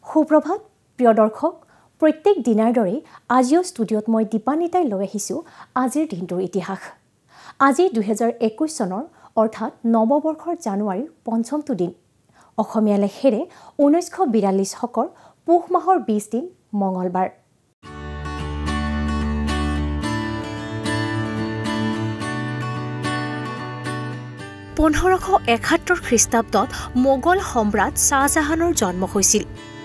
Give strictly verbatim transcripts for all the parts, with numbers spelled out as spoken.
সুপ্ৰভাত প্ৰিয় দৰ্শক প্ৰত্যেক দিনাৰ দৰে আজিও ষ্টুডিঅ'ত মই দীপানিতাই লৈ আহিছোঁ আজিৰ দিনটোৰ ইতিহাস আজি দুই হাজাৰ একৈশ চনৰ অৰ্থাৎ নৱবৰ্ষৰ জানুৱাৰীৰ পঞ্চমটো দিন অসমীয়া লেখেৰে ঊনৈছশ বিৰাল্লিছ শকৰ পুহ মাহৰ বিছ দিন মঙলবাৰ পোন্ধৰশ একাত্তৰ খ্ৰীষ্টাব্দত মোগল সম্ৰাট শ্বাহজাহানৰ জন্ম হৈছিল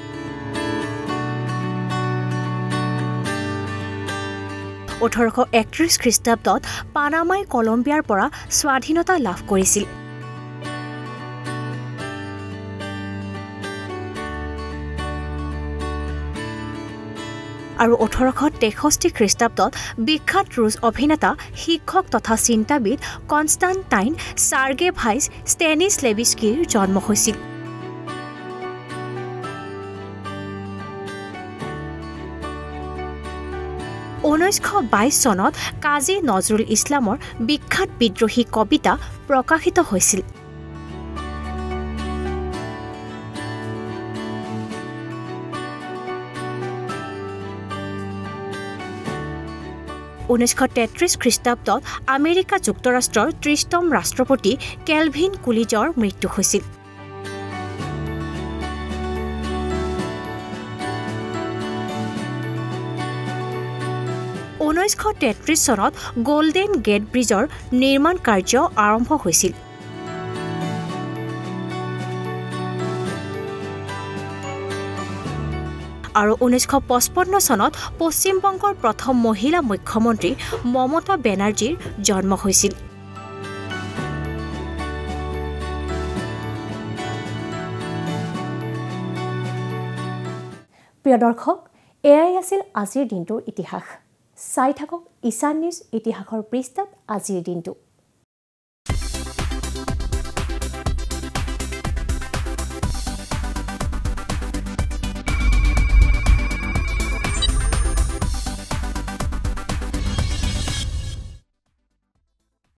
ওঠৰশ একত্ৰিছ খ্ৰীষ্টাব্দত পানামাই কলম্বিয়াৰ পৰা স্বাধীনতা লাভ কৰিছিল আৰু ওঠৰশ তেষষ্ঠি খ্ৰীষ্টাব্দত বিখ্যাত ৰুছ অভিনেতা শিক্ষক তথা চিন্তাবিদ কনষ্টাণ্টাইন চাৰ্গেভাইচ ষ্টেনিশ্লেভিস্কিৰ জন্ম হৈছিল ঊনৈছশ বাইছ চনত কাজী নজৰুল ইছলামৰ বিখ্যাত বিদ্ৰোহী কবিতা প্ৰকাশিত হৈছিল ঊনৈছশ তেত্ৰিছ খ্ৰীষ্টাব্দত আমেৰিকা যুক্তৰাষ্ট্ৰৰ ত্ৰিশতম ৰাষ্ট্ৰপতি কেলভিন কুলিজৰ মৃত্যু হৈছিল ঊনৈছশ তেত্ৰিছ চনত গোল্ডেন গেট ব্ৰিজৰ নিৰ্মাণ কাৰ্য আৰম্ভ হৈছিল আৰু ঊনৈছশ পঁচপন্ন চনত পশ্চিমবংগৰ প্ৰথম মহিলা মুখ্যমন্ত্ৰী মমতা বেনাৰ্জীৰ জন্ম হৈছিল প্ৰিয় দৰ্শক এয়াই আছিল আজিৰ দিনটোৰ ইতিহাস চাই থাকক ঈশান নিউজ ইতিহাসৰ পৃষ্ঠাত আজিৰ দিনটো